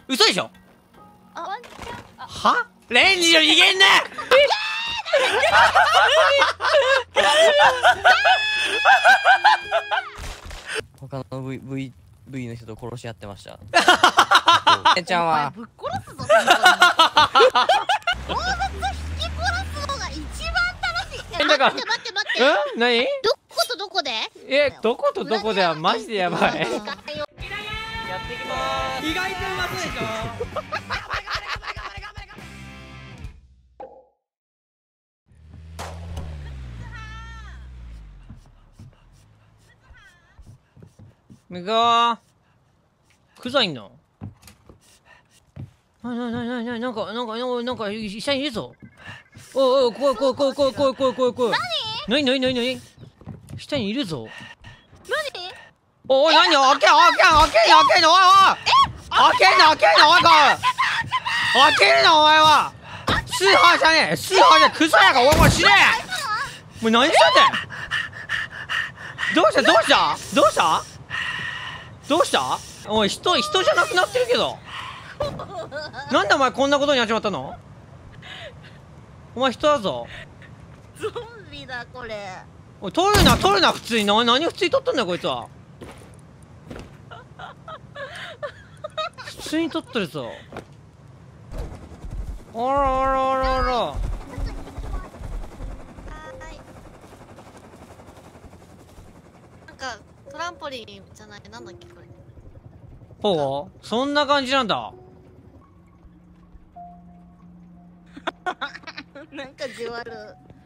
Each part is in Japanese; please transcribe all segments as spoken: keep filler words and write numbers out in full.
嘘でしょ。 あ、ワンちゃん。 はレンジの逃げんな。 他の V V V の人と殺し合ってました。えちゃんはぶっ殺すぞ。盗撮引き殺すのが一番楽しい。え、待って待って待って。 うん？何？ どことどこで？ え、どことどこではマジでやばい。やっていきまーす。意外とうまそうでしょ。向こう。クザいんの？ななななななんかなんかなんか下にいるぞ。おいおい、怖い怖い怖い怖い怖い怖い怖い怖い。何？何何何何？下にいるぞ。 何？ おい、何？開け開け開け開けんのおいおい。開けんの開けんのおいこい。開けるのお前は。スーハーじゃねえ。スーハーじゃクソやがお前死ねえ。もう何したんだよ。どうしたどうしたどうしたどうしたおい、人、人じゃなくなってるけど。なんでお前こんなことになっちまったの？お前人だぞ。 ゾンビだこれ。 おい、取るな、取るな、普通に。な、何普通に取ったんだよ、こいつは。普通に取ってるぞ。あらあらあらあら。 はい。なんかトランポリンじゃない、なんだっけこれ。 ほう？そんな感じなんだ。 なんかじわる。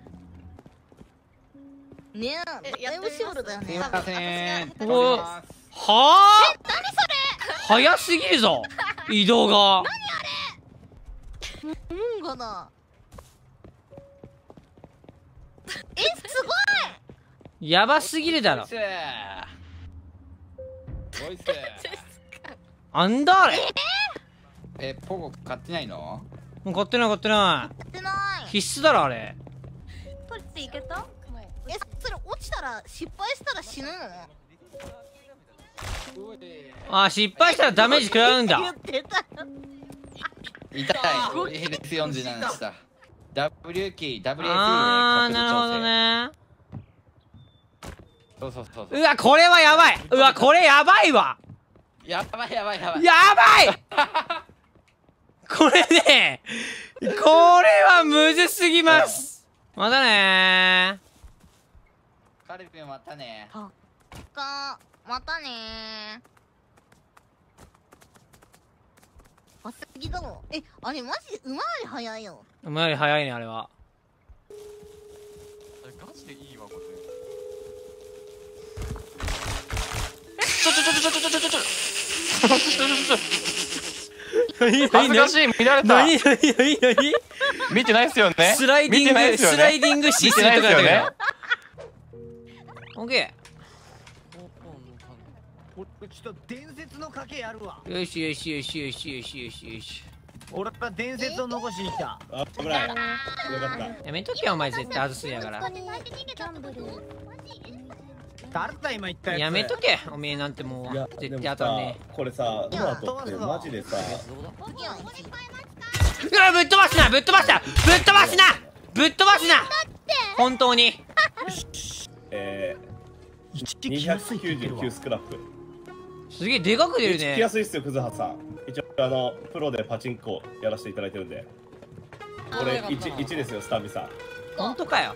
ねえ、やってみますだよね。 すいません。 おはあ？ え、何それ？ 早すぎるぞ。移動が。 うんがな。え、すごい。 やばすぎるだろ。 ボイス。ボイス。 あんだあれ。 え、ポゴ買ってないの？ もう買ってない買ってなやってない。 い。必須だろあれ。 取っていけた？え、それ落ちたら失敗したら死ぬの？ あ、失敗したらダメージ食らうんだ。 言ってた。 痛い。ヘルスよんじゅうななでした。ダブリュー キー、ダブリュー エスあー、なるほどね。 そうそうそうそう。 うわ、これはやばい。うわ、これやばいわ。 やばいやばいやばい。 やばいこれね、これはむずすぎます。またねカルビンまたね。 か、またねー。あすぎだろ。え、あれマジで馬より速いよ。 ー。馬より早いね、あれは。 あれガチでいいわこれ。 ちょちょちょちょちょちょちょちょちょ。 恥ずかしい、見られた。 なになになになに見てないっすよね。 スライディング、 見てないっすよね。 スライディング指数とかだったけど。オッケ俺ちょっと伝説の賭けやるわ。 ー。よしよしよしよしよしよしよし。 俺は伝説を残しに来た。 あ、危ない。よかった。 やめとけよ、お前絶対外すんやから。 誰だ今言ったやつ。 やめとけ、おめえなんてもう。 いや、 絶対でもさ当たんねこれさ、この後ってマジでさ、 え。うわ、ぶっ飛ばすなぶっ飛ばすなぶっ飛ばすなぶっ飛ばすな本当に。 えー、にひゃくきゅうじゅうきゅうスクラップ。 すげえでかく出る聞きねや。すいっすよ、クズハさん。一応、あの、プロでパチンコやらせていただいてるんで。これいち、いちですよ、スタビさん。 本当かよ。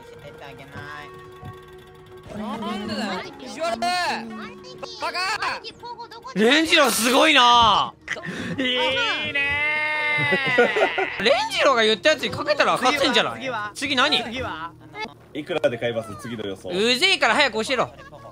なんでだよ。意地悪。バカ。 レンジローすごいな。いいねー。レンジローが言ったやつにかけたら勝つんじゃない？ 次は次何？ 次はいくらで買います、次の予想。 うぜえから早く教えろ。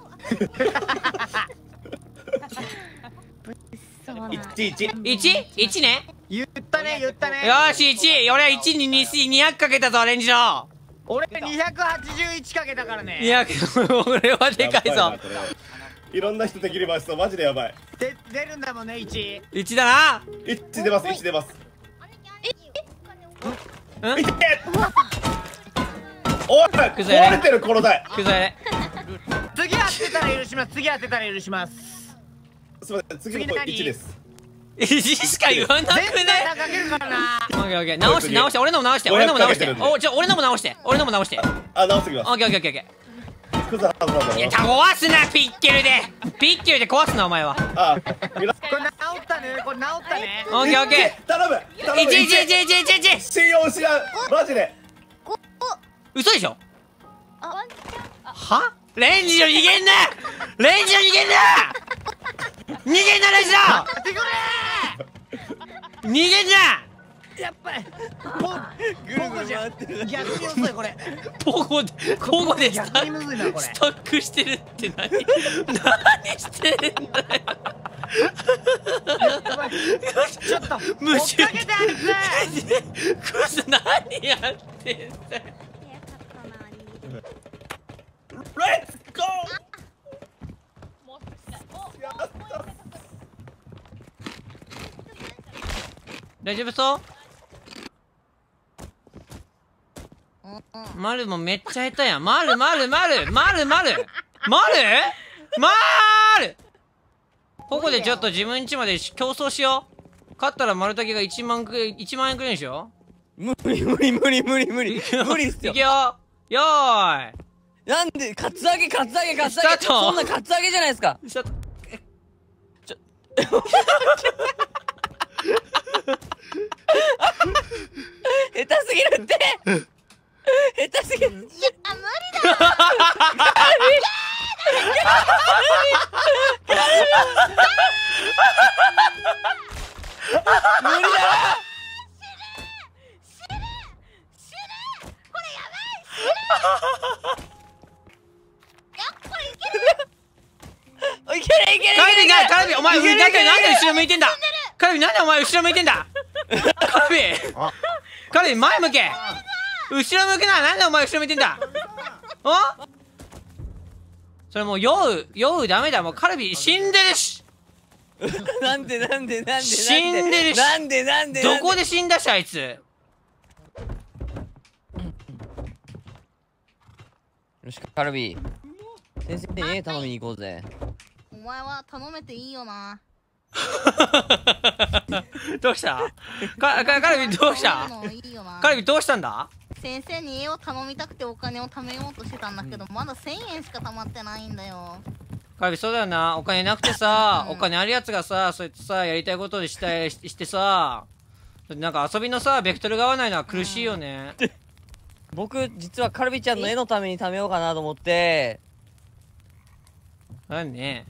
いち、いち。 いち？ いち ね。 言ったね言ったね。 よーしいち。俺はいちににひゃくかけたぞレンジロー。 俺にひゃくはちじゅういちかけたからね。 にひゃく。俺はでかいぞ。 やばなこれいろんな人できりますとマジでやばい。 で出るんだもんねいち。 いちだな。 いち出ます、いち出ます。 うん？ いけおいくずやれ壊れてるこの台。 くぞやれ。 次当てたら許します。次当てたら許します。 すみません、次の子いちです。 字しか言わなく絶対ね。 かけるからな。 オッケーオッケー、直して直して、俺のも直して、俺のも直して。 ごひゃくかけてるんでお、じゃ俺のも直して、俺のも直して。 あ、直してきます。 オッケーオッケーオッケーオッケクズはずなんだー。いや、 ろうな。 壊すな、ピッケルで。ピッケルで壊すな、お前は。 あ、みなこれ治ったね。これ治ったね。 オッケーオッケ頼むー。 頼むいちいちいちいちいちいち。 信用失うマジで。 嘘でしょ。 あ、ワンちは？レンジの逃げんな。レンジの逃げんな。逃げんな、レンジの。逃げんな。 やっぱりポポコじゃん。逆に遅いこれ。 ポゴで、ポゴでスタ逆にむずいなこれ。 スタックしてるって何？何してんだよ。 ちょっと無視追っかけてあいつ。 クズ何やってんだよ。 レッツゴ大丈夫そう？マルもめっちゃ下手やん。マルマルマルマルマルマルマル。ここでちょっと自分家まで競争しよう。勝ったら丸竹がいちまんくいちまん円くれるんでしょ。 無理無理無理無理無理無理っすよいく。よ。よーい。 なんでカツアゲカツアゲカツアゲスタートそんなカツアゲじゃないですか。 ちょっと下手すぎるって下手すぎる。 いや、無理だ。 無理だいけるいけるカルビいけるがカルビお前いけるなんでいけるなんで後ろ向いてんだ。カルビなんでお前後ろ向いてんだ。カルビカルビ前向け。後ろ向けな。なんでお前後ろ向いてんだ。おそれもう酔う酔うダメだ。もうカルビ死んでるし。 なんでなんでなんでなんで死んでるしなんでなんでどこで死んだしあいつ。 よしカルビ先生に絵頼みに行こうぜ。 お前は頼めていいよな。 どうしたかかカルビどうした頼むのいいよな。 カルビどうしたんだ。 先生に絵を頼みたくてお金を貯めようとしてたんだけど、まだせんえんしか貯まってないんだよ。 カルビそうだよな。お金なくてさ、 うんお金あるやつがさ、そうやってさやりたいことでしたいししてさ、なんか遊びのさベクトルが合わないのは苦しいよね。 僕実はカルビちゃんの絵のために貯めようかなと思って。 なんね。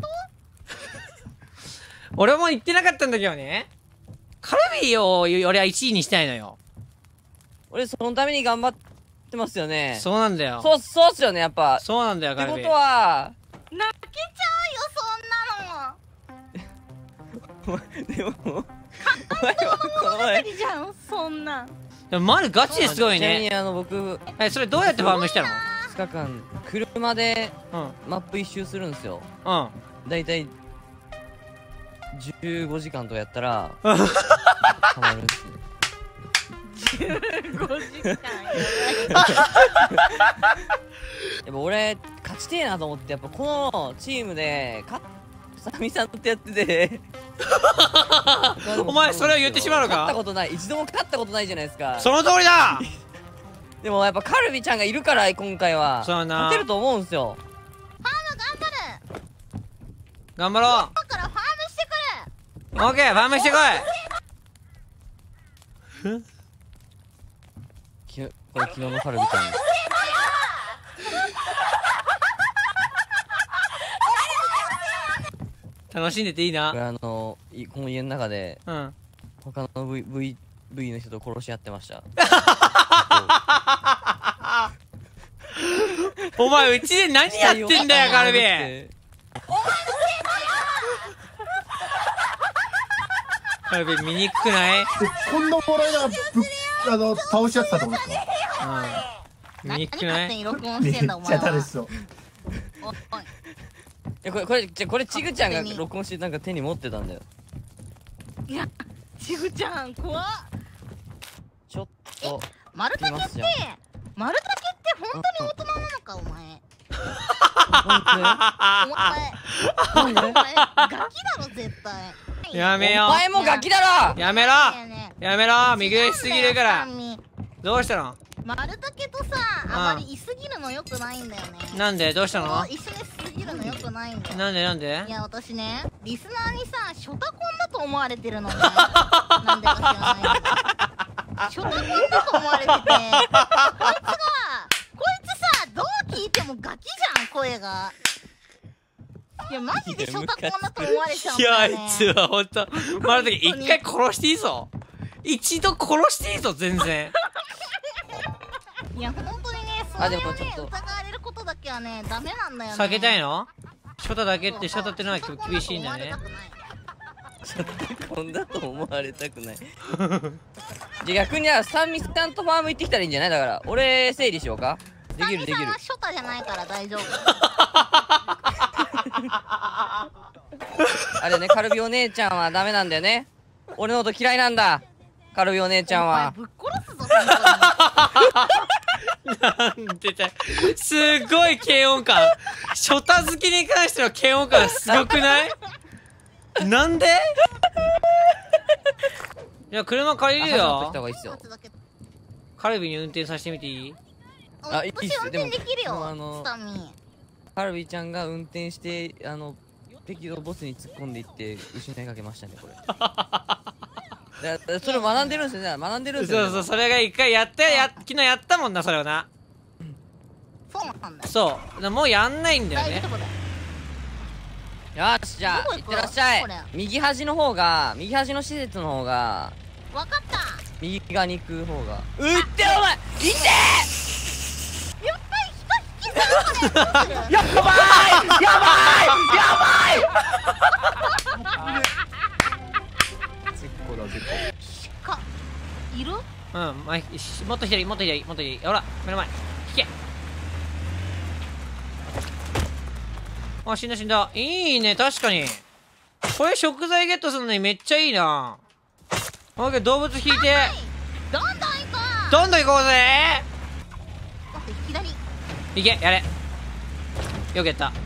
俺も言ってなかったんだけどね。カルビを俺はいちいにしたいのよ。 俺そのために頑張ってますよね。 そうなんだよ。 そうそうっすよねやっぱ。 そうなんだよカルビ。 ってことは泣けちゃうよそんなの。 でもお前はこの前いいじゃんそんなん。 でもマルガチですごいね。 ちなみにあの僕えそれどうやってファームしたの？ ふつかかん車でうんマップ一周するんですよ。 うん。 だいたいじゅうごじかんとかやったらハマるっすね。 じゅうごじかん。 やっぱ俺勝ちてえなと思って、やっぱこのチームでかさみさんとやっててお前それを言ってしまうのか。 勝ったことない、一度も勝ったことないじゃないですか。 その通りだ。 でもやっぱカルビちゃんがいるから今回はそうやな勝てると思うんすよ。 頑張ろだからファームしてくる。 う。オッケーファームしてこい。 きこれ昨日のカルビちゃん楽しんでていいな。 これあのいこの家の中でうん。 他の V, v, v の人と殺し合ってました。 お前うちで何やってんだよカルビ。カルビ見にくくない？ こんなもらいながらぶあの倒し合ってたってことですか？ うん。見にくくない？ 何勝手に録音めっしてんだお前は。 ちゃ楽しそう。 おいおい。 いやこれこれじゃこれちぐちゃんが録音してなんか手に持ってたんだよ。 いや、ちぐちゃん怖っ。 ちょっと丸竹って来ますよ丸竹って本当に大人なのかお前。 本お前お前ガキだろ絶対。 やめよお前もガキだろ。 うやめろやめろ見苦しすぎるからどうしたの丸竹とさあまりいすぎるのよくないんだよね。 なんでどうしたの一緒にしすぎるのよくないんだよ。 なんでなんでいや私ねリスナーにさショタコンだと思われてるのね。なんでか知らないけどショタコンだと思われててこいつがこいつさどう聞いてもガキじゃん声が。いやマジでショタコンだと思われちゃうんいやあだよね。 いつはほんと丸竹一回殺していいぞ一度殺していいぞ全然いや本当にねそうあいうねでもちょっと疑われることだけはねダメなんだよね。 避けたいのショタだけってショタってのは厳しいんだねこんだと思われたくない。じゃあ逆にはサンミスタントファーム行ってきたらいいんじゃない？だから俺整理しようか。できるできるさんはショタじゃないから大丈夫。 あれね、カルビお姉ちゃんはダメなんだよね。俺のこと嫌いなんだカルビお姉ちゃんは。 お前ぶっ殺すぞ本なんでだよすっごい嫌悪感ショタ好きに関しての嫌悪感すごくないなんでいや車借りるよあ走った方がいいっすよ。 当に。 カルビに運転させてみていいあいいっす私運転できるでもあよのスタミ。 カルビちゃんが運転してあの敵のボスに突っ込んでいって失いかけましたねこれ。だだそれ学んでるんですよね。学んでるんですよ、ね。 そうそうそれが一回やってや昨日やったもんなそれをなそうなんだよ。 そうだからもうやんないんだよね大丈夫だよ。 よしじゃあどこ行くいってらっしゃいこれ。 右端の方が右端の施設の方がわかった。 右側に行く方がうってお前いってやっぱり人引きずるのね。どうするーやばいやばいやばいかいる？ うん、まあ、しもっと左もっと左もっと左ほら目の前引けあ死んだ死んだいいね確かにこれ食材ゲットするのにめっちゃいいなオッケー動物引いてどんどん行こう。 どんどん行こうぜ待って左。 いけやれよくやった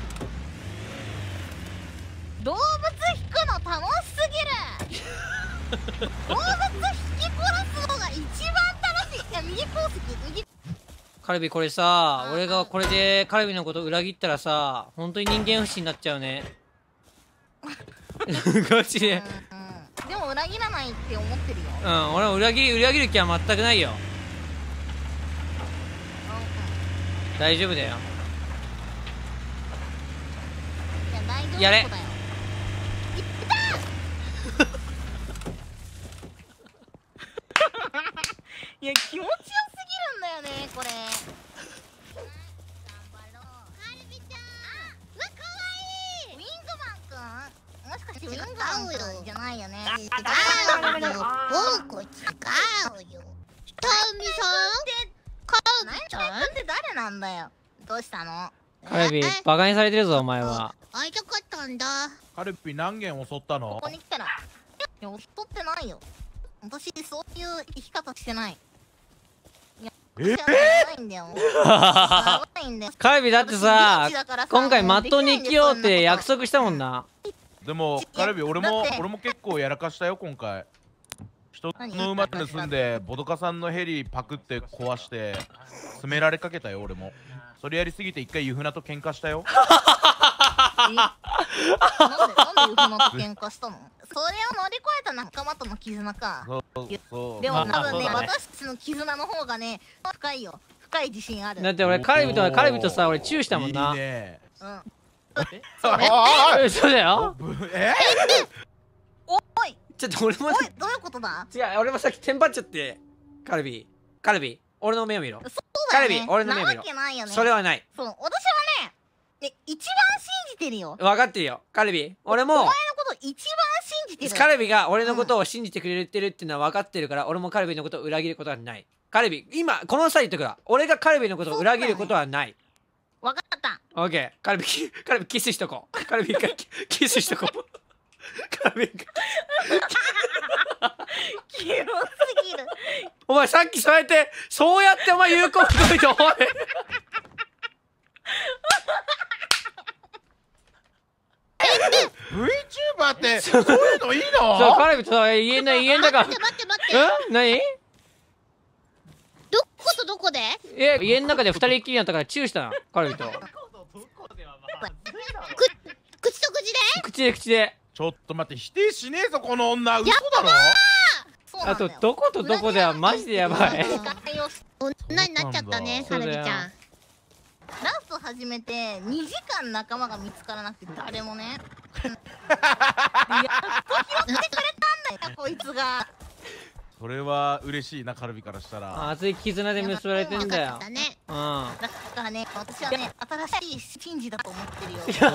動物引くの楽しすぎる。動物引き殺すのが一番楽しい。いや右コース右。 カルビこれさ俺がこれでカルビのこと裏切ったらさ本当に人間不信になっちゃうねガチでうんうん。でも裏切らないって思ってるよ。 うん俺も裏切り裏切る気は全くないよ大丈夫だよいや大丈夫だよ。 やれいったいや気持ちよすぎるんだよねこれ。頑張ろう。カルビちゃん。うわ可愛い。ウィングマンくん。もしかしてウィングマンくんじゃないよね。違うよ。僕違うよ。タミさん。カルビちゃんって誰なんだよ。どうしたの？ カルビバカにされてるぞお前は会いたかったんだ。 カルピ何件襲ったのここに来たら。いや、襲ってないよ。私、そういう生き方してない。いや、 え私はやばいんだよ。やばいんだよ。 カルビだってさ私リーチだからさ今回まっとうに生きようって約もうできないんだよ束したもんなでもいやカルビ俺だっても俺も結構やらかしたよ今回。人の馬盗んでボドカさんのヘリパクって壊して詰められかけたよ俺も。それやりすぎて一回ユフナと喧嘩したよ。 えなんで、なんでユフナと喧嘩したの？それを乗り越えた仲間との絆か。 そうそう。 でも多分ね、 まあまあ私たちの絆の方がね、深いよ。深い自信ある。 だって俺カルビとはカルビとさ俺チューしたもんないいね。 うん。 えそうだよえおいちょっと俺もおいどういうことだ？ 違う俺もさっきテンパっちゃってカルビカルビ俺の目を見ろそうだよね。 カルビ俺の目見ろなわけないよね。 それはないそう、私はね、ね一番信じてるよ。 分かってるよカルビ俺もお前のこと一番信じてる。 カルビが俺のことを信じてくれてるっていうのは分かってるから俺もカルビのことを裏切ることはないカルビ今この際言ってくら俺がカルビのことを裏切ることはないわかった。 オッケーカルビカルビキスしとこうカルビ一回キキスしとこうカルビ一回キモすぎる。 お前さっきそうやってそうやってお前有効不いておい VTuber 待ってそういうのいいの？ そうカルビと家の家の中待って待って待ってうん何？ どことどこで？ え家の中で二人っきりになったからチューしたのカルビとく口と口で？ 口で口でちょっと待って否定しねえぞこの女嘘だろ？ あとどことどこではマジでやばい女になっちゃったねカルビちゃん。 ラスト始めてにじかん仲間が見つからなくて誰もねやっと拾ってくれたんだよこいつが。 それは嬉しいなカルビからしたら。 熱い絆で結ばれてんだよ。 だね。 うん。 だからね私はね新しいシンジだと思ってるよ。 それ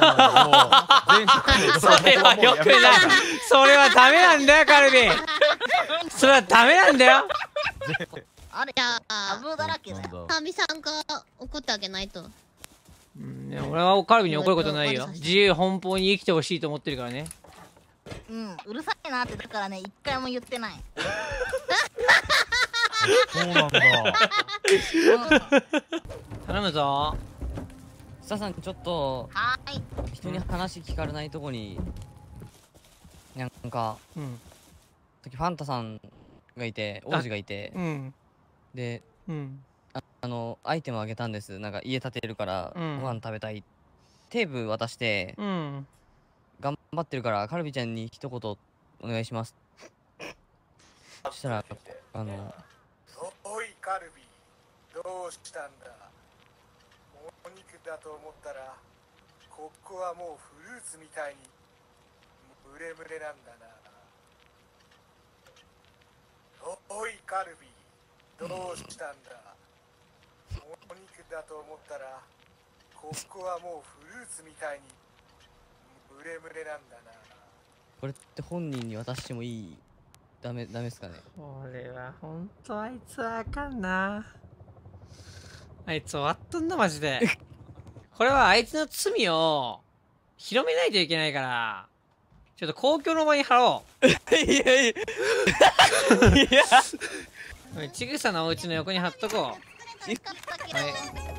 はよくない。それはダメなんだよカルビ。それはダメなんだよ。 あれじゃあブーだらけだよ。 タミさんが怒ってあげないと。 うん、ね、俺はカルビに怒ることないよ。自由奔放に生きてほしいと思ってるからね。 うん、うるさいなってだからね一回も言ってない。 そうなんだ。 頼むぞ。 スタさんちょっとはーい。 人に話聞かれないとこになんか、 うん、 時ファンタさんがいて王子がいて、 うん、 で、 うん、 あ, あのアイテムあげたんです。なんか家建てるから、 うん、 ご飯食べたいテープ渡して、 うん、 頑張ってるからカルビちゃんに一言お願いします。そしたらあのおいカルビどうしたんだ。お肉だと思ったらここはもうフルーツみたいにムレムレなんだな。おいカルビどうしたんだ。お肉だと思ったらここはもうフルーツみたいにムレムレなんだな。 これって本人に渡してもいい？ダメダメですかね。 これはほんとあいつはあかんな。あいつ終わっとんなマジで。これはあいつの罪を広めないといけないからちょっと公共の場に貼ろう。いやいやいやちぐさのお家の横に貼っとこう。はい